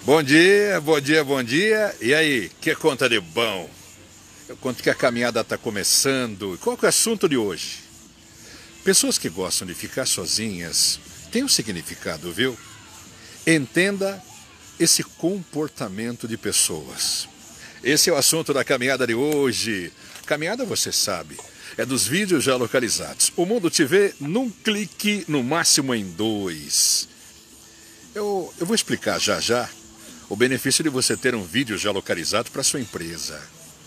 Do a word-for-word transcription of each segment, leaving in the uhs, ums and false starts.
Bom dia, bom dia, bom dia. E aí, que conta de bom? Eu conto que a caminhada está começando. E qual que é o assunto de hoje? Pessoas que gostam de ficar sozinhas têm um significado, viu? Entenda esse comportamento de pessoas. Esse é o assunto da caminhada de hoje. Caminhada, você sabe, é dos vídeos já localizados. O mundo te vê num clique, no máximo em dois. Eu, eu vou explicar já já o benefício de você ter um vídeo já localizado para sua empresa.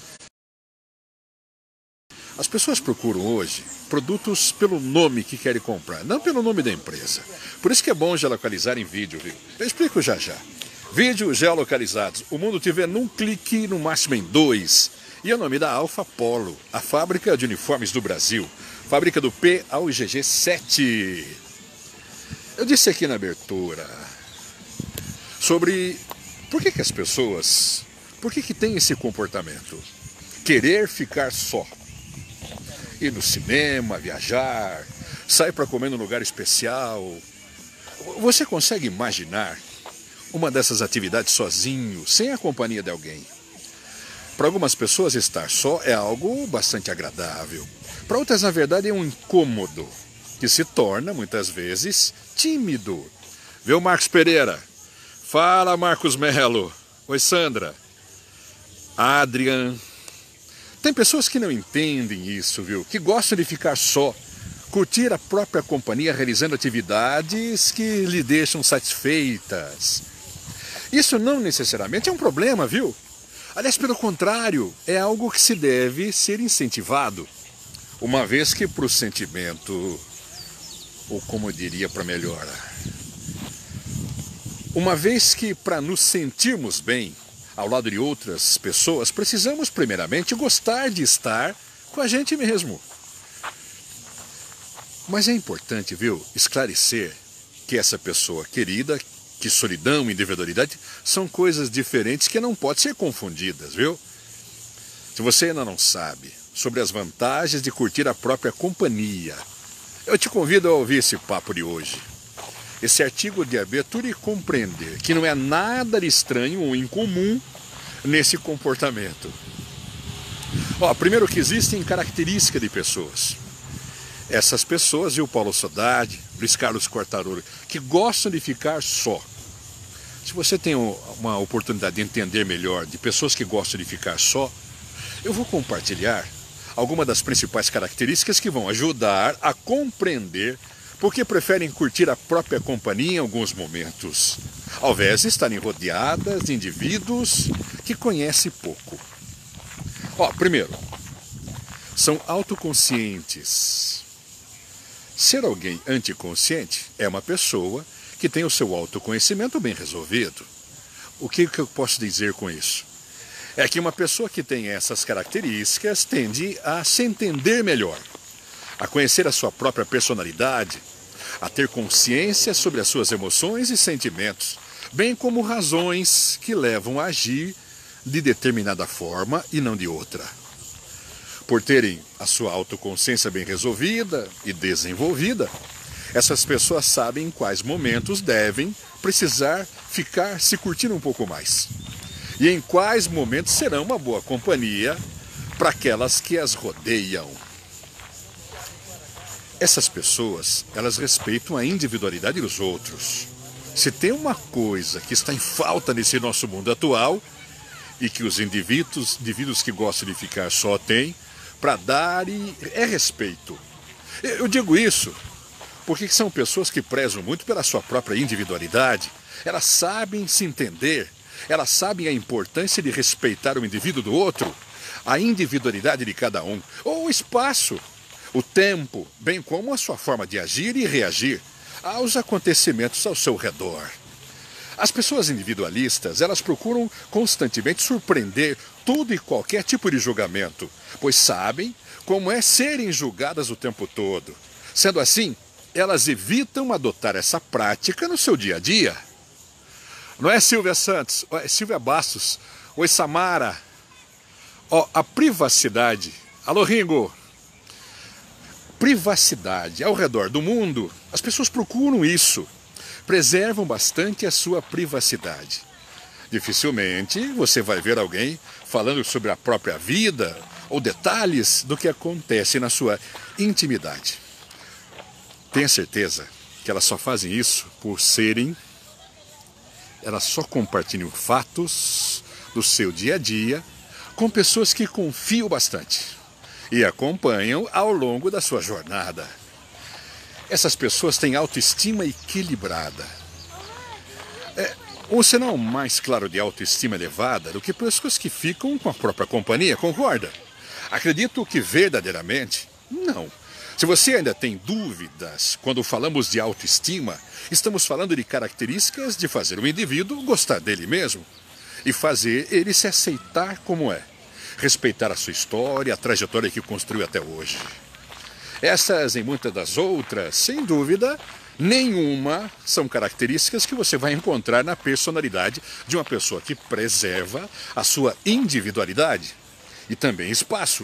As pessoas procuram hoje produtos pelo nome que querem comprar, não pelo nome da empresa. Por isso que é bom geolocalizar em vídeo, viu? Eu explico já já. Vídeos geolocalizados. O mundo te vê num clique, no máximo em dois. E é o nome da Alfa Polo, a fábrica de uniformes do Brasil. Fábrica do P ao G G sete. Eu disse aqui na abertura sobre por que que as pessoas, por que que tem esse comportamento? Querer ficar só. Ir no cinema, viajar, sair para comer num lugar especial. Você consegue imaginar uma dessas atividades sozinho, sem a companhia de alguém? Para algumas pessoas, estar só é algo bastante agradável. Para outras, na verdade, é um incômodo, que se torna, muitas vezes, tímido. Viu, Marcos Pereira? Fala, Marcos Melo. Oi, Sandra. Adrian. Tem pessoas que não entendem isso, viu? Que gostam de ficar só, curtir a própria companhia, realizando atividades que lhe deixam satisfeitas. Isso não necessariamente é um problema, viu? Aliás, pelo contrário, é algo que se deve ser incentivado. Uma vez que para o sentimento, ou como eu diria para melhorar, uma vez que para nos sentirmos bem ao lado de outras pessoas, precisamos primeiramente gostar de estar com a gente mesmo. Mas é importante, viu, esclarecer que essa pessoa querida, que solidão e individualidade são coisas diferentes que não podem ser confundidas, viu? Se você ainda não sabe sobre as vantagens de curtir a própria companhia, eu te convido a ouvir esse papo de hoje. Esse artigo de abertura e compreender que não é nada de estranho ou incomum nesse comportamento. Ó, primeiro que existem características de pessoas. Essas pessoas, viu, Paulo Sodade, Luiz Carlos Quartarolo, que gostam de ficar só. Se você tem uma oportunidade de entender melhor de pessoas que gostam de ficar só, eu vou compartilhar algumas das principais características que vão ajudar a compreender porque preferem curtir a própria companhia em alguns momentos, ao invés de estarem rodeadas de indivíduos que conhecem pouco. Ó, primeiro, são autoconscientes. Ser alguém anticonsciente é uma pessoa que tem o seu autoconhecimento bem resolvido. O que, que eu posso dizer com isso? É que uma pessoa que tem essas características tende a se entender melhor, a conhecer a sua própria personalidade, a ter consciência sobre as suas emoções e sentimentos, bem como razões que levam a agir de determinada forma e não de outra. Por terem a sua autoconsciência bem resolvida e desenvolvida, essas pessoas sabem em quais momentos devem precisar ficar se curtindo um pouco mais. E em quais momentos serão uma boa companhia para aquelas que as rodeiam. Essas pessoas, elas respeitam a individualidade dos outros. Se tem uma coisa que está em falta nesse nosso mundo atual, e que os indivíduos, indivíduos que gostam de ficar só têm, para dar e é respeito. Eu digo isso porque são pessoas que prezam muito pela sua própria individualidade. Elas sabem se entender, elas sabem a importância de respeitar o indivíduo do outro, a individualidade de cada um, ou o espaço, o tempo, bem como a sua forma de agir e reagir aos acontecimentos ao seu redor. As pessoas individualistas, elas procuram constantemente surpreender todo e qualquer tipo de julgamento, pois sabem como é serem julgadas o tempo todo. Sendo assim, elas evitam adotar essa prática no seu dia a dia. Não é, Silvia Santos? É Silvia Bastos. Oi, Samara. Ó, a privacidade. Alô, Ringo. Privacidade. Ao redor do mundo, as pessoas procuram isso. Preservam bastante a sua privacidade. Dificilmente você vai ver alguém falando sobre a própria vida ou detalhes do que acontece na sua intimidade. Tenha certeza que elas só fazem isso por serem... Elas só compartilham fatos do seu dia a dia com pessoas que confiam bastante e acompanham ao longo da sua jornada. Essas pessoas têm autoestima equilibrada. É um sinal mais claro de autoestima elevada do que pessoas que ficam com a própria companhia, concorda? Acredito que verdadeiramente, não. Se você ainda tem dúvidas quando falamos de autoestima, estamos falando de características de fazer o indivíduo gostar dele mesmo e fazer ele se aceitar como é, respeitar a sua história, a trajetória que construiu até hoje. Essas e muitas das outras, sem dúvida nenhuma, são características que você vai encontrar na personalidade de uma pessoa que preserva a sua individualidade e também espaço.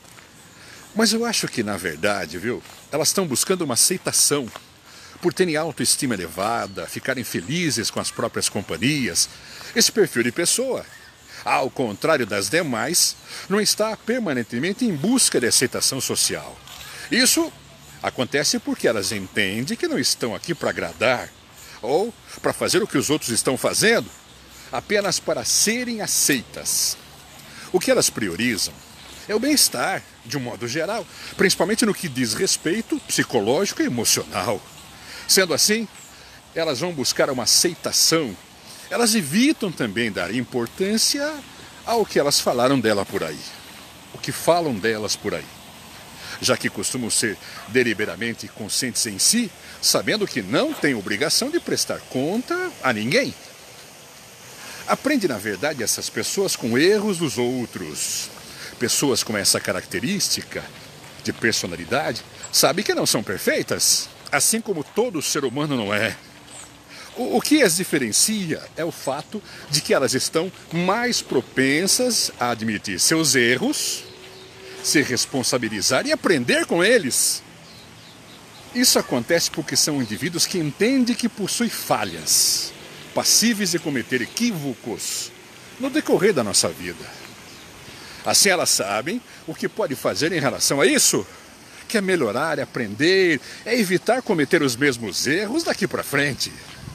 Mas eu acho que, na verdade, viu, elas estão buscando uma aceitação por terem autoestima elevada, ficarem felizes com as próprias companhias. Esse perfil de pessoa, ao contrário das demais, não está permanentemente em busca de aceitação social. Isso acontece porque elas entendem que não estão aqui para agradar ou para fazer o que os outros estão fazendo, apenas para serem aceitas. O que elas priorizam é o bem-estar, de um modo geral, principalmente no que diz respeito psicológico e emocional. Sendo assim, elas vão buscar uma aceitação. Elas evitam também dar importância ao que elas falaram dela por aí, o que falam delas por aí, já que costumam ser deliberadamente conscientes em si, sabendo que não têm obrigação de prestar conta a ninguém. Aprende, na verdade, essas pessoas com erros dos outros. Pessoas com essa característica de personalidade sabem que não são perfeitas, assim como todo ser humano não é. O, o que as diferencia é o fato de que elas estão mais propensas a admitir seus erros, se responsabilizar e aprender com eles. Isso acontece porque são indivíduos que entendem que possuem falhas, passíveis de cometer equívocos no decorrer da nossa vida. Assim elas sabem o que pode fazer em relação a isso, que é melhorar, é aprender, é evitar cometer os mesmos erros daqui para frente.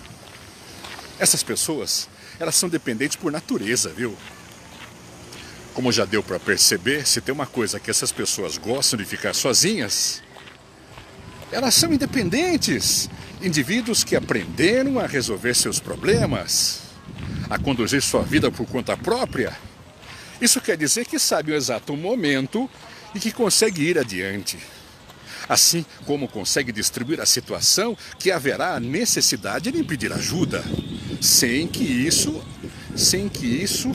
Essas pessoas, elas são dependentes por natureza, viu? Como já deu para perceber, se tem uma coisa que essas pessoas gostam de ficar sozinhas, elas são independentes, indivíduos que aprenderam a resolver seus problemas, a conduzir sua vida por conta própria. Isso quer dizer que sabe o exato momento e que consegue ir adiante. Assim como consegue distribuir a situação que haverá a necessidade de pedir ajuda, sem que isso, sem que isso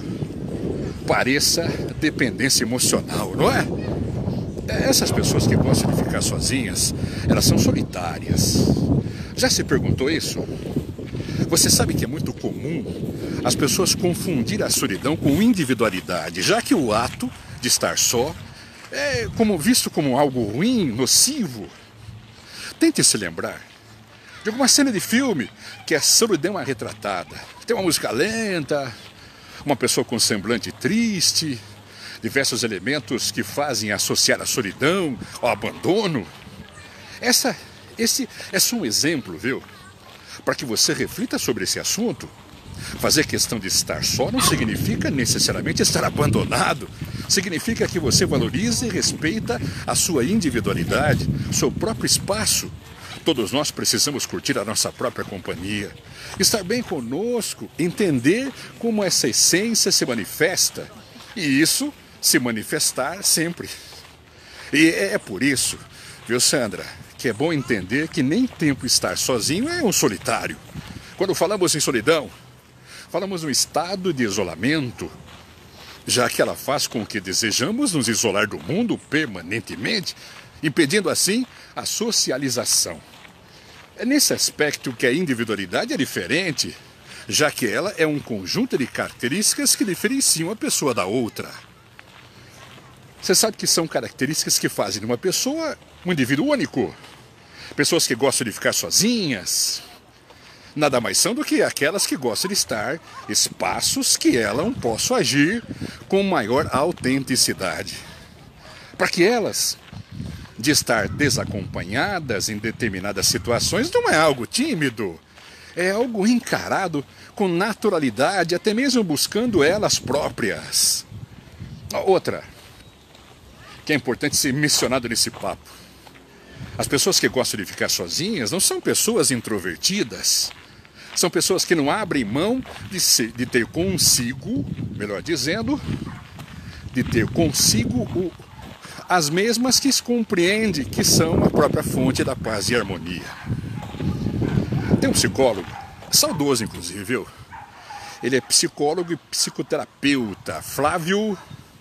pareça dependência emocional, não é? Essas pessoas que gostam de ficar sozinhas, elas são solitárias. Já se perguntou isso? Você sabe que é muito comum as pessoas confundirem a solidão com individualidade, já que o ato de estar só é como visto como algo ruim, nocivo. Tente se lembrar de alguma cena de filme que a solidão é retratada. Tem uma música lenta, uma pessoa com semblante triste, diversos elementos que fazem associar a solidão ao abandono. Essa, esse é só um exemplo, viu? Para que você reflita sobre esse assunto. Fazer questão de estar só não significa necessariamente estar abandonado. Significa que você valoriza e respeita a sua individualidade, seu próprio espaço. Todos nós precisamos curtir a nossa própria companhia, estar bem conosco, entender como essa essência se manifesta e isso se manifestar sempre. E é por isso, viu, Sandra, que é bom entender que nem tempo estar sozinho é um solitário. Quando falamos em solidão, falamos um estado de isolamento, já que ela faz com que desejamos nos isolar do mundo permanentemente, impedindo assim a socialização. É nesse aspecto que a individualidade é diferente, já que ela é um conjunto de características que diferenciam a pessoa da outra. Você sabe que são características que fazem de uma pessoa um indivíduo único. Pessoas que gostam de ficar sozinhas, nada mais são do que aquelas que gostam de estar espaços que elas possam agir com maior autenticidade. Para que elas, de estar desacompanhadas em determinadas situações, não é algo tímido, é algo encarado com naturalidade, até mesmo buscando elas próprias. Outra, que é importante ser mencionado nesse papo. As pessoas que gostam de ficar sozinhas não são pessoas introvertidas. São pessoas que não abrem mão de, ser, de ter consigo, melhor dizendo, de ter consigo o, as mesmas que se compreende que são a própria fonte da paz e harmonia. Tem um psicólogo, saudoso inclusive, viu? Ele é psicólogo e psicoterapeuta, Flávio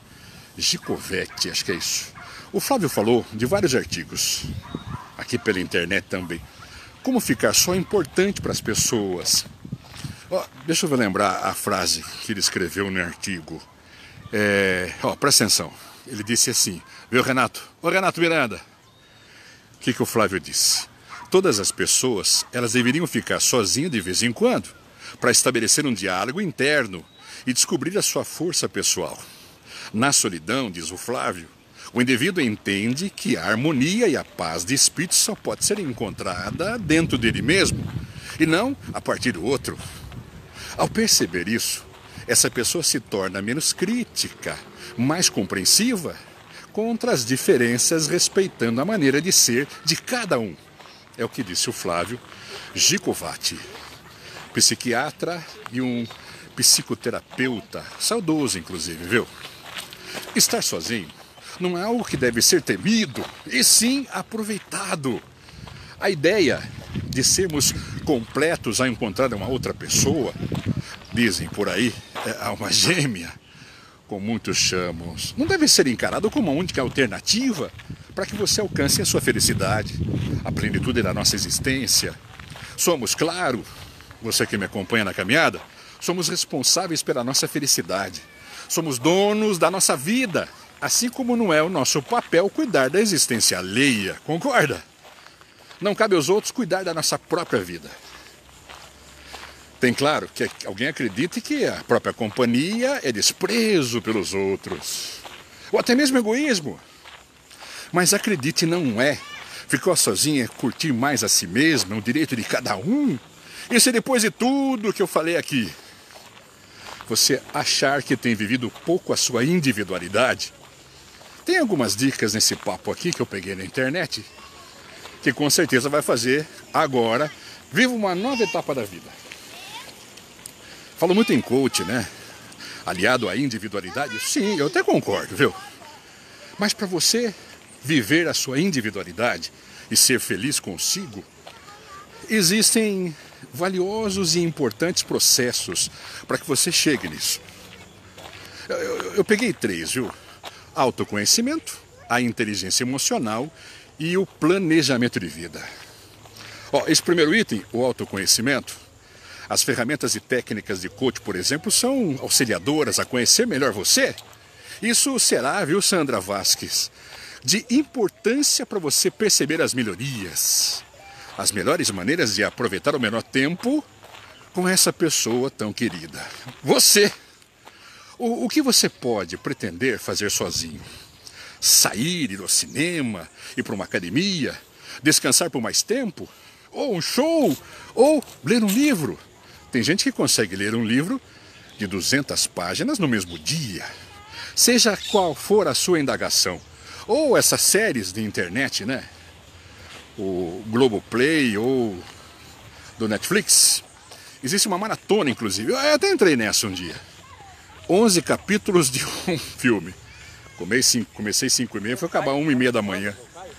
Gicovetti, acho que é isso. O Flávio falou de vários artigos, aqui pela internet também, como ficar só importante para as pessoas. Oh, deixa eu lembrar a frase que ele escreveu no artigo. É, oh, presta atenção, ele disse assim, viu Renato? Ô Renato Miranda, o que, que o Flávio disse? Todas as pessoas, elas deveriam ficar sozinhas de vez em quando, para estabelecer um diálogo interno e descobrir a sua força pessoal. Na solidão, diz o Flávio, o indivíduo entende que a harmonia e a paz de espírito só pode ser encontrada dentro dele mesmo, e não a partir do outro. Ao perceber isso, essa pessoa se torna menos crítica, mais compreensiva, contra as diferenças, respeitando a maneira de ser de cada um. É o que disse o Flávio Gicovetti, psiquiatra e um psicoterapeuta, saudoso inclusive, viu? Estar sozinho não é algo que deve ser temido, e sim aproveitado. A ideia de sermos completos ao encontrar uma outra pessoa, dizem por aí, é alma gêmea, como muitos chamam, não deve ser encarado como a única alternativa para que você alcance a sua felicidade, a plenitude da nossa existência. Somos, claro, você que me acompanha na caminhada, somos responsáveis pela nossa felicidade. Somos donos da nossa vida, assim como não é o nosso papel cuidar da existência alheia, concorda? Não cabe aos outros cuidar da nossa própria vida. Tem claro que alguém acredite que a própria companhia é desprezo pelos outros, ou até mesmo egoísmo. Mas acredite, não é. Ficar sozinho é curtir mais a si mesmo, é um direito de cada um. Isso é depois de tudo que eu falei aqui. Você achar que tem vivido pouco a sua individualidade. Tem algumas dicas nesse papo aqui que eu peguei na internet, que com certeza vai fazer agora, viva uma nova etapa da vida. Falo muito em coach, né? Aliado à individualidade, sim, eu até concordo, viu? Mas para você viver a sua individualidade e ser feliz consigo, existem valiosos e importantes processos para que você chegue nisso. Eu, eu, eu peguei três, viu? Autoconhecimento, a inteligência emocional e o planejamento de vida. Ó, esse primeiro item, o autoconhecimento, as ferramentas e técnicas de coach, por exemplo, são auxiliadoras a conhecer melhor você. Isso será, viu, Sandra Vasques, de importância para você perceber as melhorias, as melhores maneiras de aproveitar o menor tempo com essa pessoa tão querida. Você, o, o que você pode pretender fazer sozinho? Sair, ir ao cinema, ir para uma academia, descansar por mais tempo? Ou um show? Ou ler um livro? Tem gente que consegue ler um livro de duzentas páginas no mesmo dia. Seja qual for a sua indagação. Ou essas séries de internet, né? O Globoplay ou do Netflix. Existe uma maratona, inclusive. Eu até entrei nessa um dia. onze capítulos de um filme. Comecei cinco e meia, foi acabar uma e meia da manhã.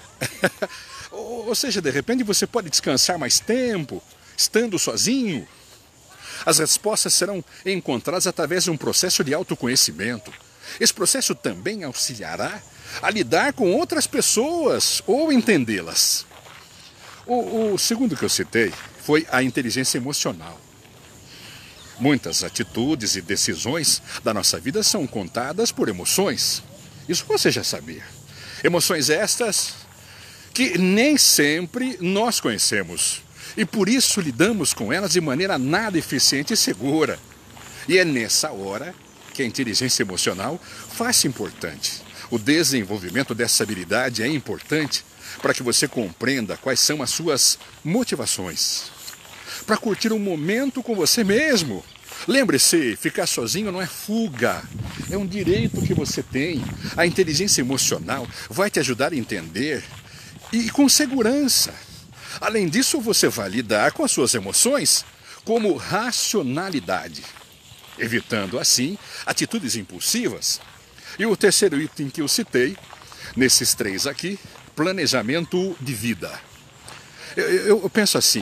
Ou seja, de repente você pode descansar mais tempo, estando sozinho. As respostas serão encontradas através de um processo de autoconhecimento. Esse processo também auxiliará a lidar com outras pessoas ou entendê-las. O, o segundo que eu citei foi a inteligência emocional. Muitas atitudes e decisões da nossa vida são contadas por emoções. Isso você já sabia. Emoções estas que nem sempre nós conhecemos E por isso lidamos com elas de maneira nada eficiente e segura. E é nessa hora que a inteligência emocional faz importante. O desenvolvimento dessa habilidade é importante para que você compreenda quais são as suas motivações. Para curtir um momento com você mesmo. Lembre-se, ficar sozinho não é fuga, é um direito que você tem. A inteligência emocional vai te ajudar a entender e com segurança. Além disso, você vai lidar com as suas emoções como racionalidade, evitando assim atitudes impulsivas. E o terceiro item que eu citei, nesses três aqui, planejamento de vida. Eu, eu, eu penso assim,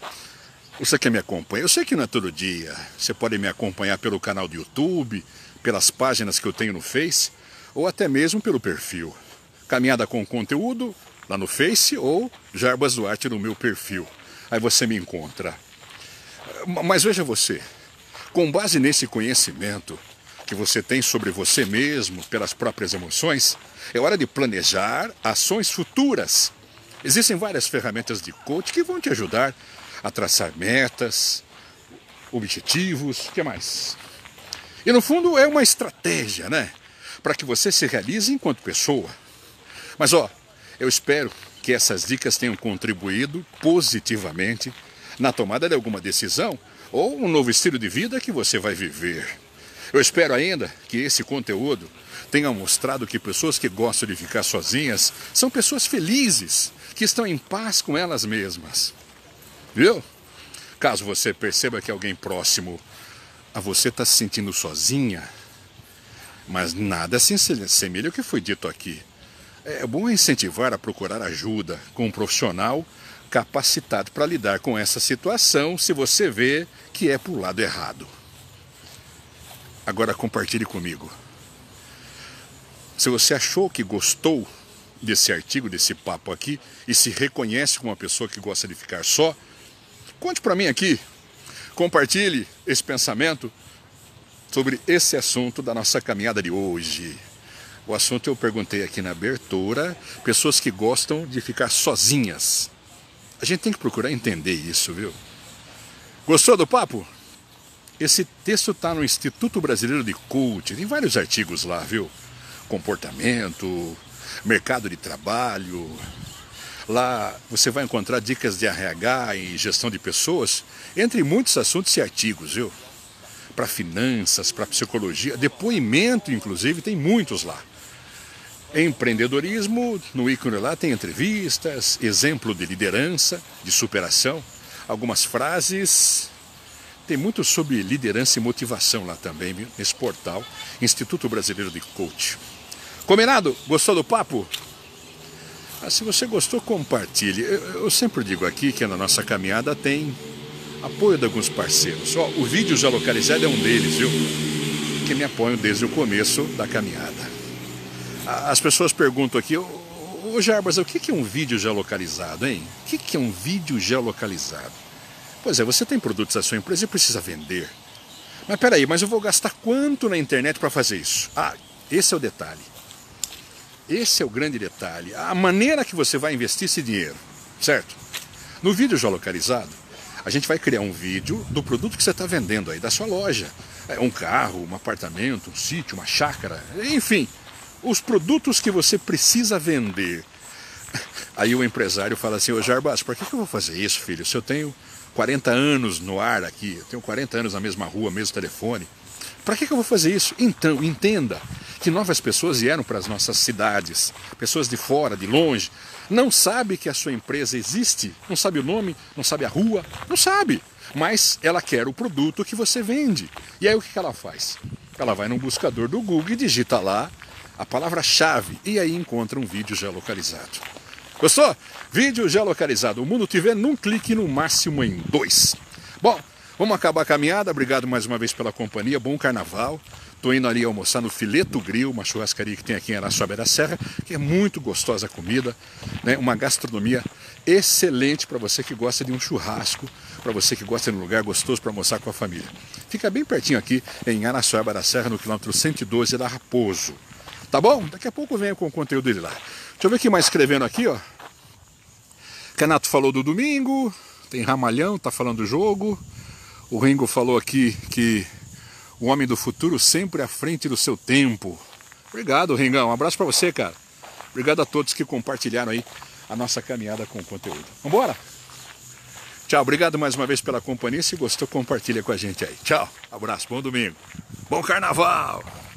você que me acompanha, eu sei que não é todo dia, você pode me acompanhar pelo canal do YouTube, pelas páginas que eu tenho no Face, ou até mesmo pelo perfil. Caminhada com Conteúdo, lá no Face, ou Jarbas Duarte no meu perfil. Aí você me encontra. Mas veja você, com base nesse conhecimento que você tem sobre você mesmo, pelas próprias emoções, é hora de planejar ações futuras. Existem várias ferramentas de coach que vão te ajudar a traçar metas, objetivos, o que mais? E no fundo é uma estratégia, né? Para que você se realize enquanto pessoa. Mas ó, eu espero que essas dicas tenham contribuído positivamente na tomada de alguma decisão ou um novo estilo de vida que você vai viver. Eu espero ainda que esse conteúdo tenha mostrado que pessoas que gostam de ficar sozinhas são pessoas felizes, que estão em paz com elas mesmas. Viu? Caso você perceba que alguém próximo a você está se sentindo sozinha, mas nada se assemelha ao que foi dito aqui. É bom incentivar a procurar ajuda com um profissional capacitado para lidar com essa situação se você vê que é para o lado errado. Agora compartilhe comigo. Se você achou que gostou desse artigo, desse papo aqui, e se reconhece como uma pessoa que gosta de ficar só, conte para mim aqui, compartilhe esse pensamento sobre esse assunto da nossa caminhada de hoje. O assunto eu perguntei aqui na abertura, pessoas que gostam de ficar sozinhas. A gente tem que procurar entender isso, viu? Gostou do papo? Esse texto está no Instituto Brasileiro de Coaching, tem vários artigos lá, viu? Comportamento, mercado de trabalho. Lá você vai encontrar dicas de R H e gestão de pessoas, entre muitos assuntos e artigos, viu? Para finanças, para psicologia, depoimento, inclusive, tem muitos lá. Empreendedorismo, no ícone lá tem entrevistas, exemplo de liderança, de superação, algumas frases. Tem muito sobre liderança e motivação lá também, viu? Nesse portal, Instituto Brasileiro de Coaching. Combinado? Gostou do papo? Ah, se você gostou, compartilhe. Eu, eu sempre digo aqui que na nossa caminhada tem apoio de alguns parceiros. Ó, o Vídeo Já Localizado é um deles, viu? Que me apoiam desde o começo da caminhada. As pessoas perguntam aqui, ô, ô Jarbas, o que é um vídeo geolocalizado, hein? O que é um vídeo geolocalizado? Pois é, você tem produtos da sua empresa e precisa vender. Mas peraí, mas eu vou gastar quanto na internet para fazer isso? Ah, esse é o detalhe. Esse é o grande detalhe. A maneira que você vai investir esse dinheiro, certo? No vídeo geolocalizado, a gente vai criar um vídeo do produto que você está vendendo aí, da sua loja. Um carro, um apartamento, um sítio, uma chácara, enfim. Os produtos que você precisa vender. Aí o empresário fala assim, ô Jarbas, por que eu vou fazer isso, filho? Se eu tenho quarenta anos no ar aqui, eu tenho quarenta anos na mesma rua, mesmo telefone, para que eu vou fazer isso? Então, entenda que novas pessoas vieram para as nossas cidades, pessoas de fora, de longe, não sabe que a sua empresa existe, não sabe o nome, não sabe a rua, não sabe, mas ela quer o produto que você vende. E aí o que ela faz? Ela vai num buscador do Google e digita lá a palavra-chave e aí encontra um vídeo geolocalizado. Gostou? Vídeo geolocalizado. O mundo te vê num clique, no máximo em dois. Bom, vamos acabar a caminhada. Obrigado mais uma vez pela companhia. Bom carnaval. Estou indo ali almoçar no Fileto Grill, uma churrascaria que tem aqui em Araçuaí da Serra, que é muito gostosa a comida, né? Uma gastronomia excelente para você que gosta de um churrasco, para você que gosta de um lugar gostoso para almoçar com a família. Fica bem pertinho aqui em Araçuaí da Serra, no quilômetro cento e doze da Raposo. Tá bom? Daqui a pouco eu venho com o conteúdo dele lá. Deixa eu ver o que mais escrevendo aqui, ó. Renato falou do domingo, Tem Ramalhão, tá falando do jogo. O Ringo falou aqui que o homem do futuro sempre à frente do seu tempo. Obrigado, Ringão. Um abraço pra você, cara. Obrigado a todos que compartilharam aí a nossa caminhada com o conteúdo. Vambora? Tchau, obrigado mais uma vez pela companhia. Se gostou, compartilha com a gente aí. Tchau, abraço, bom domingo. Bom carnaval!